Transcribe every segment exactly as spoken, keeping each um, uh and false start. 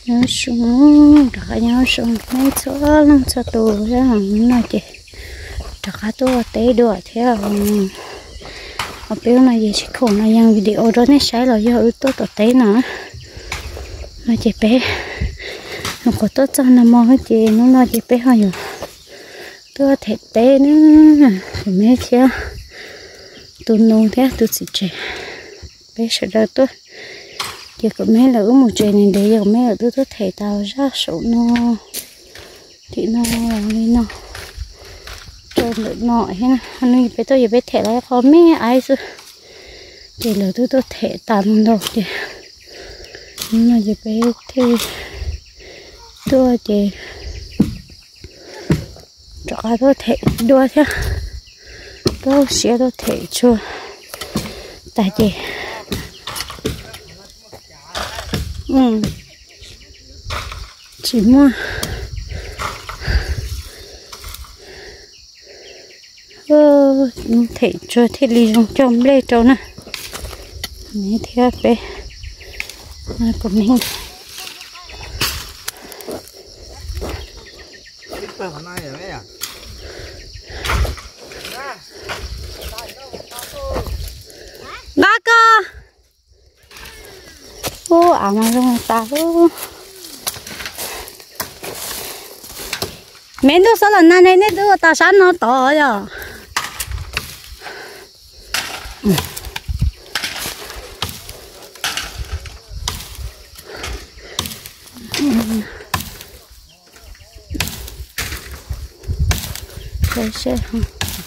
nhớ xuống trả nhớ xuống mấy chỗ lăng cho tù ra hàng nói chị trả tôi tế đùa theo ở bên này gì chỉ khổ này yang video đó này sai là do tôi tôi tế nữa mà chị bé nó có tốt cho nó mò chị nó nói chị bé hơi rồi tôi thể tế nữa thì mấy kia tôi nôn thế tôi chỉ trẻ bé sợ đâu tôi giờ có mấy là uống một chuyện này để giờ mấy là tôi tôi thể tạo ra số nó thì nó làm đi nó cho được nọ thế này anh ấy bé tôi giờ bé thể lại có mấy ai chứ thì là tôi tôi thể tạm đâu thì nhưng mà giờ bé thì tôi thì cho tôi thể đua thế tôi sẽ tôi thể chưa tại vì ừ chỉ mua ơ thể cho thể lý trong trong lê trâu nè này theo bé của mình ba cơ ô à mà không ta ô mẹ tôi sao lần này này tôi ta sáng nó to rồi thấy xe không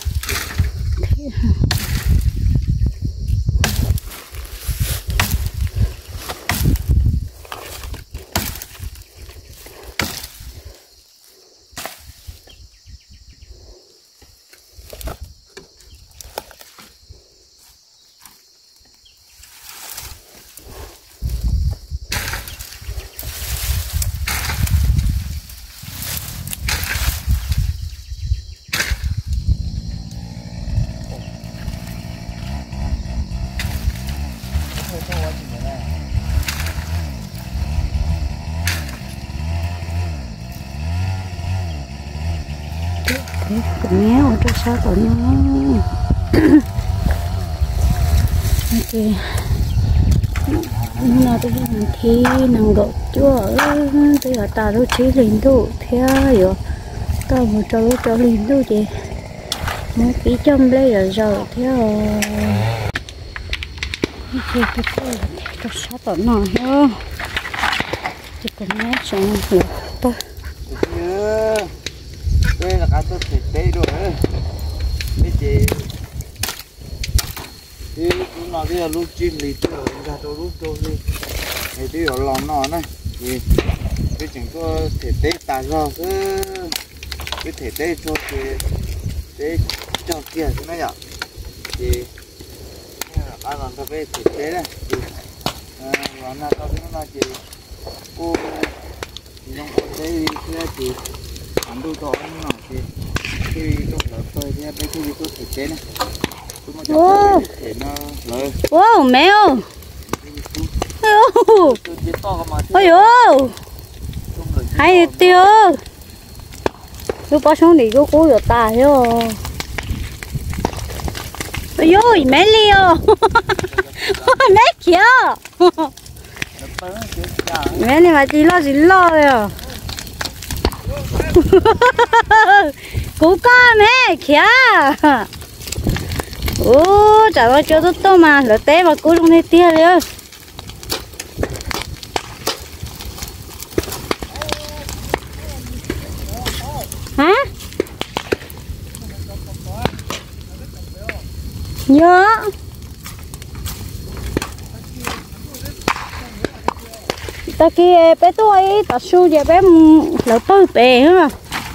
cũng méo ở trong sao tổ nhau ok nó tôi làm thi nằm gọt chúa tôi ở ta đâu chỉ liền đâu theo rồi tao một trâu trâu liền đâu chị một cái trong đây là rồi theo ok tôi có trong sao tổ nào nữa thì cũng méo xong rồi tôi đây là cá tôi thịt đây rồi đấy chị thì lúc nào bây giờ lúc chim lì tôi rồi ra tôi lúc tôi đi thì tôi ở lòng nó này thì cái chúng tôi thịt tết ta ra cứ cái thịt tết cho thì để cho kia thế này nhở thì ăn làm sao về thịt tết này thì làm nào tao nó là chị cô thì nó có đấy thế chị ăn đồ to nó thì khi trong lớp thôi thì bây giờ tôi thịt tết này ô ô mèo ôi ôi hay tiêu tôi bỏ xuống đi cô cô rồi ta rồi ôi ôi mẹ liêu mẹ kia mẹ này mà chỉ lo chỉ lo rồi cố ca mẹ kia ô chả có chỗ tốt tốt mà lỡ té mà cố trong đây tia rồi hả nhớ ta kia bé tôi ta su giờ bé lỡ tôi bé nữa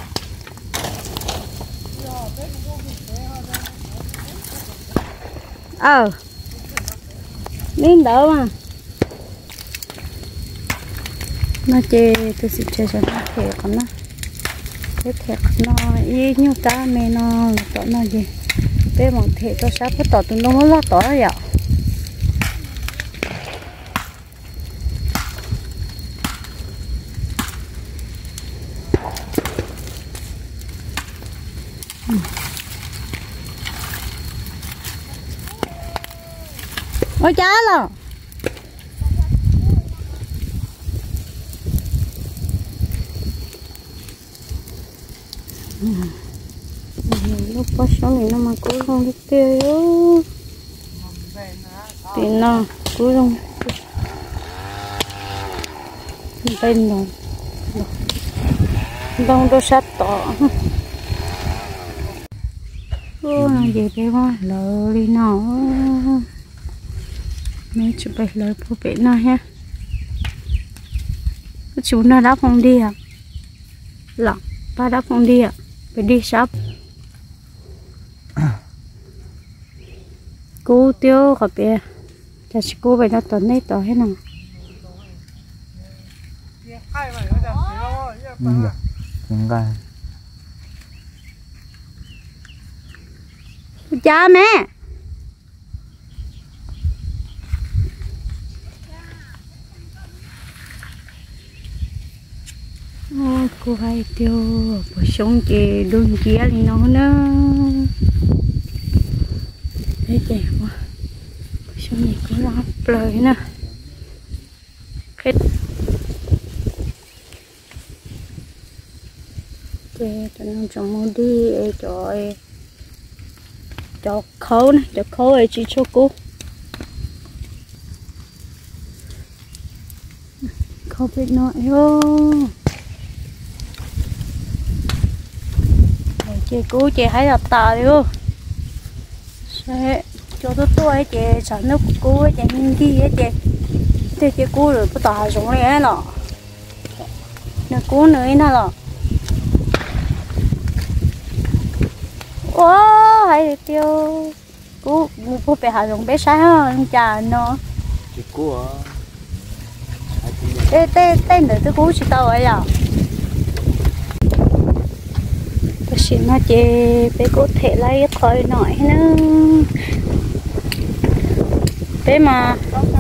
ờ miếng đỡ mà nó chê tôi xin chơi cho nó thiệt con nó cái thiệt nó y như ta mẹ nó tỏ nó gì bé mong thiệt tôi sắp phải tỏ tụi nó lo tỏ rồi ạ Ôi chá là lúc bắt sống này nó mà cố không biết tiêu yếu thì nó cố không bên rồi đông đô sát tỏ ô là gì đây mà lỡ đi nó mấy chụp bài lỡ phụ vệ nó ha chú nó đáp không đi à lặng ba đáp không đi à phải đi sắp cô tiêu gặp bé ta chỉ cô phải nó tuần này tỏ hết nào ừ đúng rồi cha mẹ ô, cô hay tiêu bữa sống chị đun kia thì nó nữa thấy đẹp quá bữa sống này có lắm lời nè cái cái tụi nó trồng mua đi cho cho khâu này cho khâu ấy chỉ cho cô khâu biết nói vô chị cô chị hãy đặt tà đi vô sẽ cho tôi tôi chị sản nước cô ấy chị đi ấy chị thì chị cô rồi có tà xuống này nọ nè cô nữa nè nọ wow hay tiêu cô cô phải hạ dùng bé sai hơn chả nó chị cô à tê tê tê nữa tôi cô chỉ tao ấy à tôi xin nó chê bé có thể lấy khỏi nổi nữa bé mà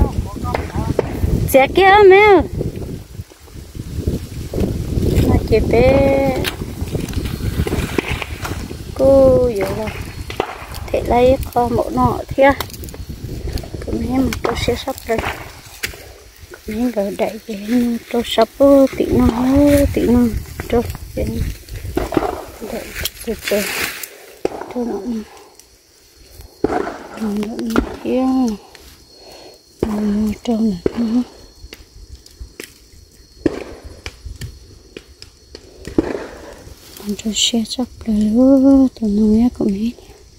sẽ kia mẹ nó chê bé cô vậy là thể lấy kho mẫu nọ thế cái mấy mà tôi sẽ sắp rồi cái mấy rồi đẩy về tôi sắp tí nó tí nó tôi đến đẩy từ từ tôi nó nó nó thế nó trâu này tôi sẽ sắp rồi tôi nói của mấy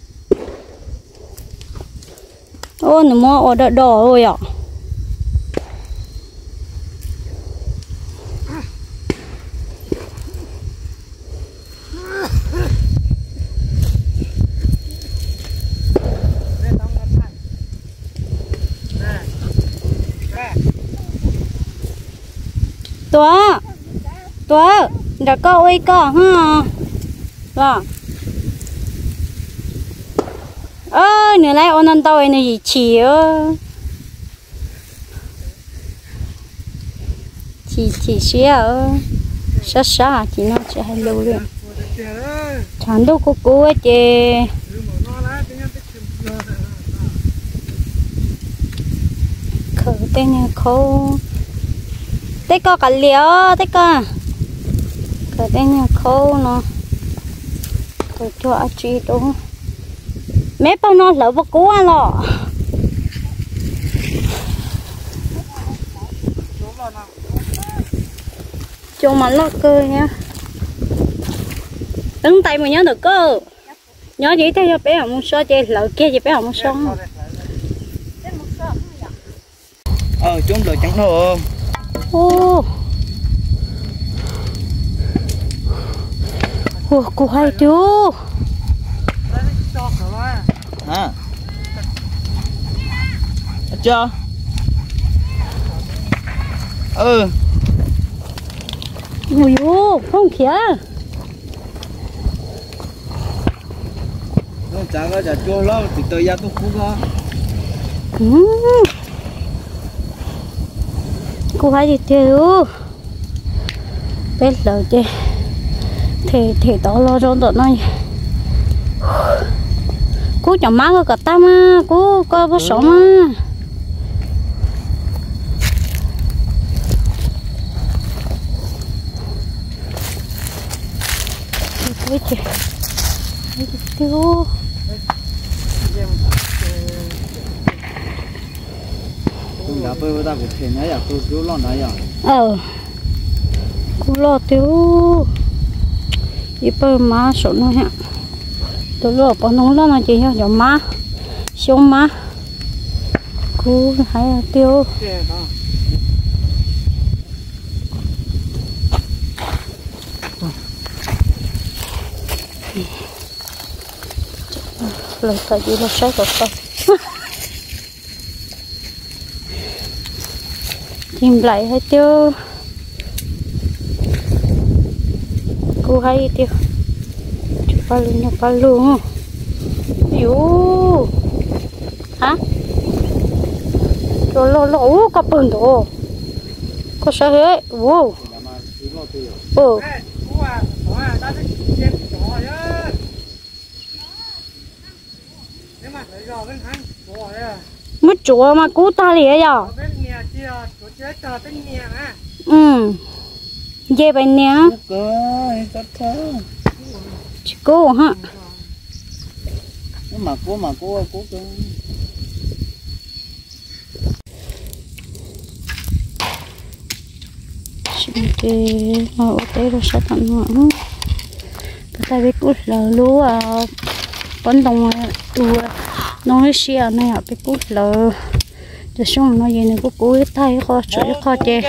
ô nó mua ở đợt đỏ rồi ạ tua tua đã có ôi có ha rồi ơ nữa lại ôn ăn tàu này gì chỉ ơ chỉ chỉ xía ơ sát sát chỉ nó chỉ hay lâu liền chẳng đâu có cô ấy chị khởi tên nhà khâu tết có cả liễu tết có khởi tên nhà khâu nó tôi cho anh chị đúng mấy bao nó lỡ vào cú ăn lọ cho mà nó cơ nha đứng tay mà nhớ được cơ nhớ chỉ theo cho bé không so chơi lỡ kia thì bé không so ờ chúng được chẳng đâu ô ô cô hay chú hả chưa ừ ui ô không kìa nó chả có chả chua lắm thì tôi ra tôi cũng có ừ. Cô hay gì thiếu biết lời chứ thì thì tao lo cho tụi nó cô chẳng má có cả ta mà cô có bớt sống mà ôi chị ôi chị tiêu cũng đã bơi ta cũng thấy này à tôi cứ lo này à ờ cô lo tiêu ít bơi má số nó hả tôi lo bỏ nông lo nó chị hả giờ má xong má cô hay tiêu lời tại vì nó sai rồi không tìm lại hay tiêu cô hay tiêu chụp ba luôn chụp ba luôn yếu hả rồi lo lo ô có bẩn đồ có sao hết ô ô mất chúa mà cú ta liền à ừ dê bên nè chỉ cô hả mà cô mà cô cô cô thì ở đây là sao tận hưởng cái tay biết cút là lúa bón đồng tua nó hơi xia này ở cái cút là để xong nó gì này cũng cúi tay khó chịu khó chê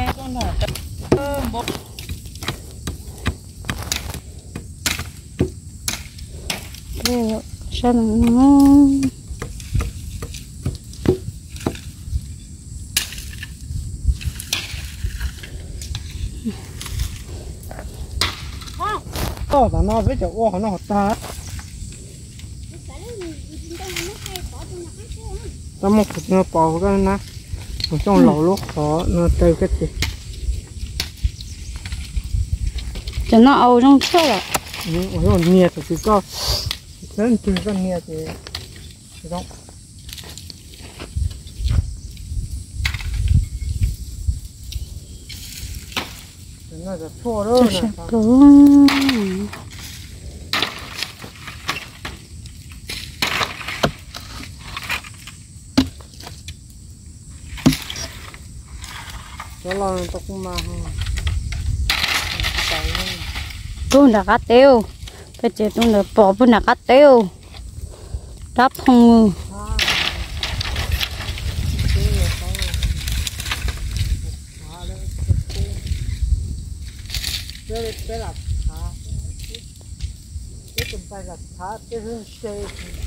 đây sao nó to là nó với chỗ ô nó hot ta ta một cái nó bỏ cái nó trong lẩu lúc khó nó tơi cái gì cho nó âu trong chỗ rồi ở chỗ nhiệt thì có rất từ cái nhiệt thì đó nó là thua đó nè cho lo nó cũng mà tôi đã cắt tiêu bây giờ tôi đã bỏ tôi đã cắt tiêu đắp không cái cái là thả cái tụi bay là thả cái hướng xe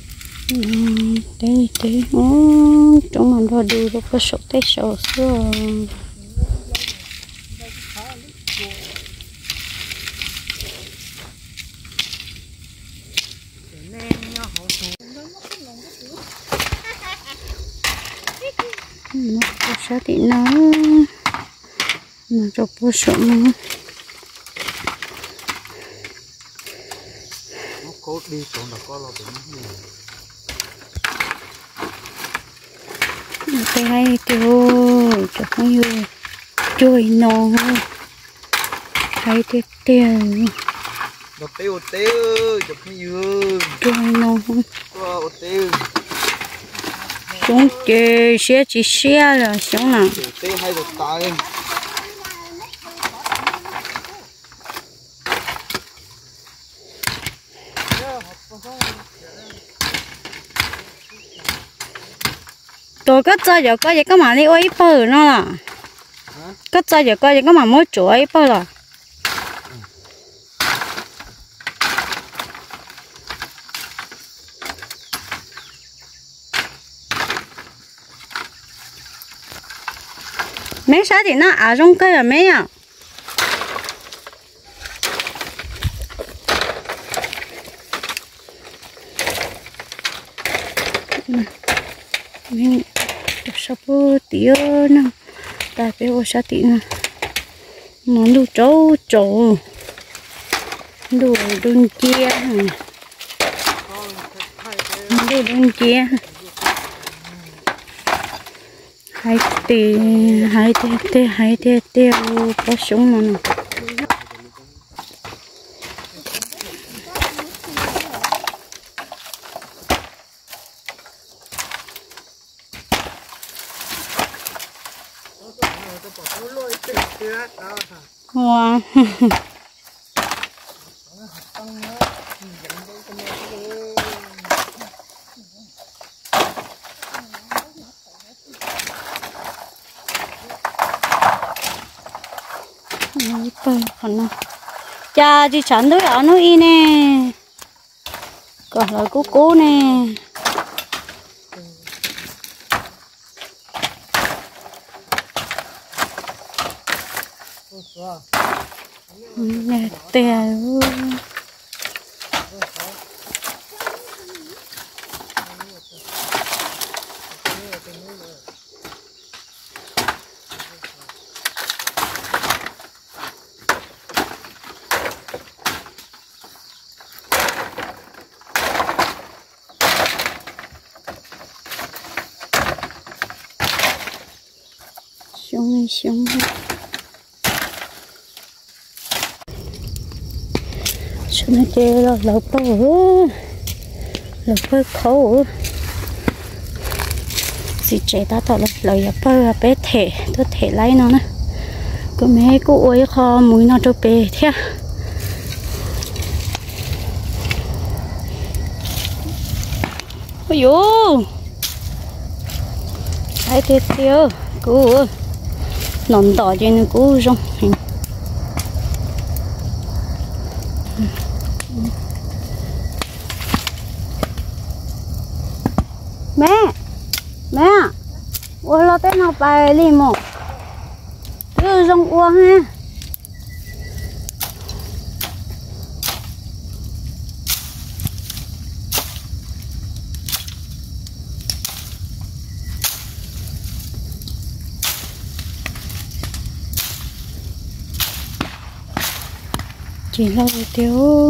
đây đây ô chúng mình vào đi đâu có sốt tết sốt rồi nó có sao thì nó nó cho bố sốt nữa cố đi còn là có lo bệnh cái hay tiêu cho không yêu chơi nó hay tiêu tiêu nó tiêu tiêu chụp cái dưa chơi nó có tiêu chúng chơi xe chỉ xe là sống nào tiêu hay được tay tôi cất cho giờ có gì có mà đi ôi bơ nó là cất cho giờ có gì có mà mới chuối bơ là mấy sao thì nó ở trong cây là mấy à mình sắp tía nè tại vì ô sa tị nè nó đủ trâu trâu đủ đun chia đủ đun chia hai tê hai tê tê hai tê tê có súng mà nè Wow. Cha chỉ chọn đứa ở nó y nè, còn là cố cố nè. Nè tè luôn. Xuống xuống xuống nó chơi là lợp bơ lợp bơ khổ gì trẻ ta tao là lợp bơ bé thể tôi thể lấy nó nè cứ mấy cô ôi kho mũi nó cho bé thế ôi dồi ai thế tiêu cô nón đỏ trên cô rong mẹ mẹ ô lo tên nào bài đi mò cứ rong ua ha chỉ lo tiêu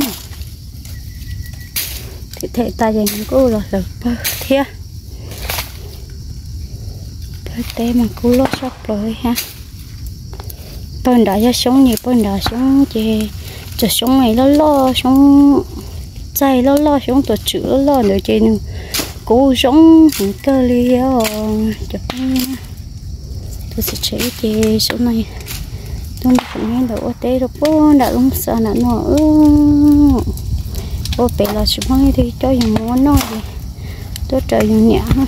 thì thể ta dành cô là được bơ thế bơ té mà cô lo sắp rồi ha bên đã ra sống nhiều bên đã sống chỉ chỉ sống này lo lo sống dày lo lo sống tổ chữ lo lo nữa chỉ cô sống cơ liêu chụp tôi sẽ chỉ chỉ số này tôi không nghe đâu té đâu bố đã không sợ nữa nó bố bé là chúng tôi thì cho dùng món nó thì tôi trời dùng nhẹ ha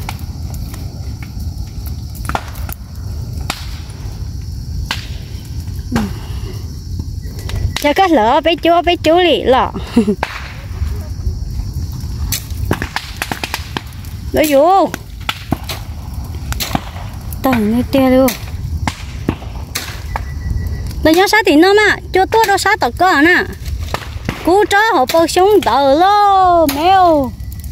cho các lỡ bé chúa bé chú lì lọ nó vô tầng này tia luôn nó nhớ sát thì nó mà cho tôi đâu sát tao cơ nè cú chó họ bao xuống tờ lô mèo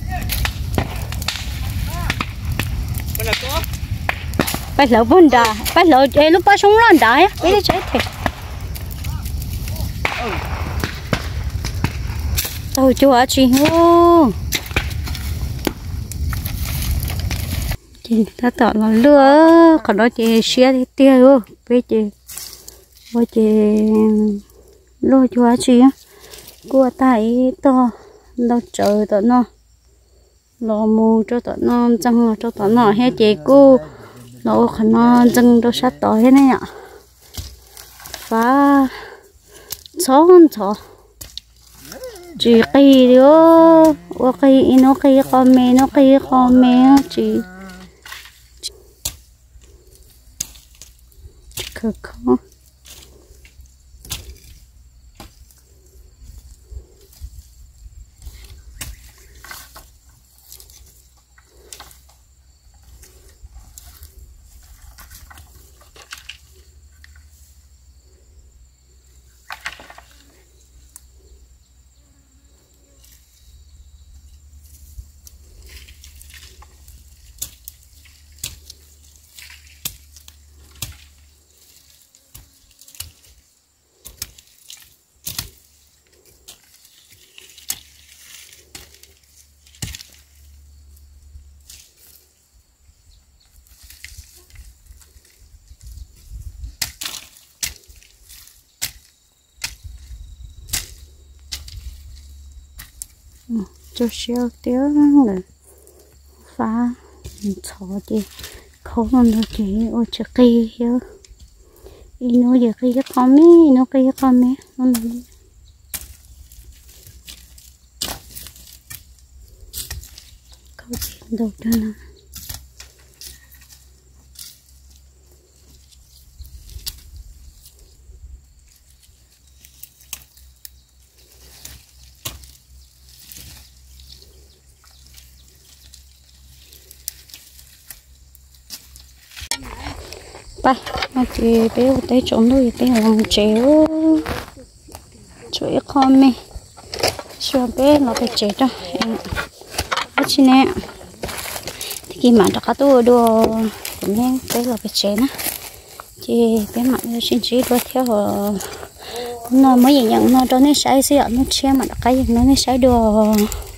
bắt lợn vun đà bắt lợn ấy lúc bao xuống lợn đà á bây giờ chạy thì tao chúa chị hô chị ta tỏ là lừa còn đó chị xé thì tiêu luôn bây chị bây chị lôi chúa chị á cua tay to nó trời tao nó lò mù cho tao nó chân cho tao nó hết chị cô nó khả nó chân đó sát tỏi thế này ạ phá chó con chó chỉ cây đó ô cây nó cây con mẹ nó cây con mẹ chị cực không cho xíu tiếng rồi phá chó chị khổ hơn được chị ôi trời kia chứ nó giờ kia con mí nó kia con mí nó câu chuyện đầu cho nó ba mà chị bé tay trộn đôi bé làm chéo chuỗi con mẹ cho bé nó phải chết đó em ở trên này thì khi mà đã tôi đua cũng nên bé là phải chết á chị bé mặc như trên chỉ đua theo nó mới nhận nó cho nên sai xí nó che mà đã cái nó nên sai đua